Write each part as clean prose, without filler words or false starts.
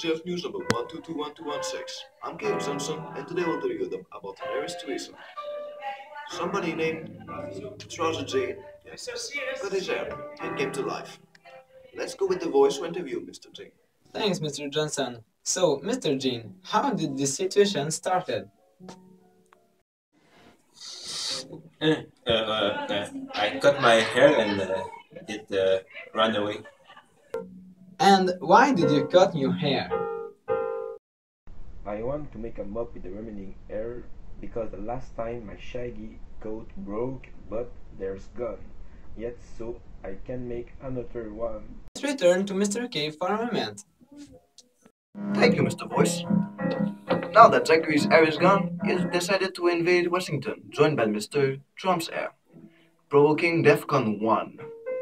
RCF News number 1221216. I'm Caleb Johnson, and today we'll tell you about hilarious Teresa. Somebody named Trouser Jane got his hair and came to life. Let's go with the voice to interview Mr. Jane. Thanks, Mr. Johnson. So, Mr. Jean, how did this situation started? I cut my hair and it ran away. And why did you cut your hair? I want to make a mop with the remaining hair because the last time my shaggy coat broke, but there's gone. Yet so I can make another one. Let's return to Mr. K for a moment. Thank you, Mr. Voice. Now that Zachary's hair is gone, he has decided to invade Washington, joined by Mr. Trump's heir, provoking DEFCON 1.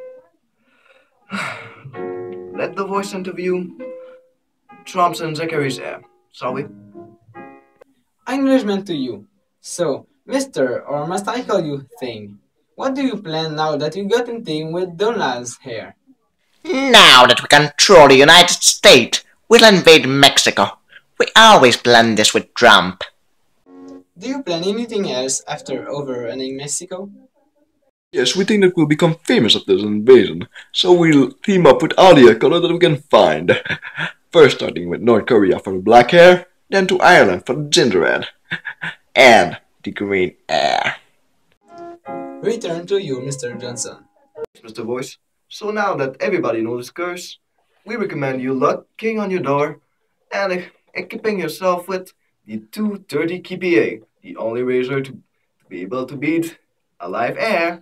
Let the voice interview Trump's and Zachary's heir, shall we? Acknowledgement to you. So, Mr. or must I call you Thing? What do you plan now that you got in team with Donald's hair? Now that we control the United States, we'll invade Mexico. We always plan this with Trump. Do you plan anything else after overrunning Mexico? Yes, we think that we'll become famous after this invasion, so we'll team up with all the color that we can find. First starting with North Korea for the black hair, then to Ireland for the ginger head, and the green hair. Return to you, Mr. Johnson. Mr. Voice, so now that everybody knows this curse, we recommend you lock King on your door and equipping yourself with the 230 KPA, the only razor to be able to beat a live air.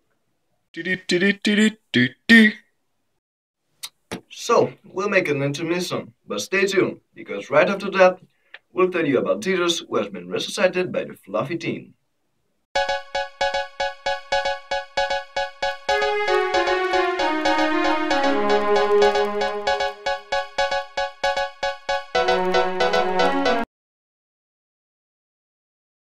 So, we'll make an intermission, but stay tuned, because right after that, we'll tell you about Jesus who has been resuscitated by the Fluffy Teen.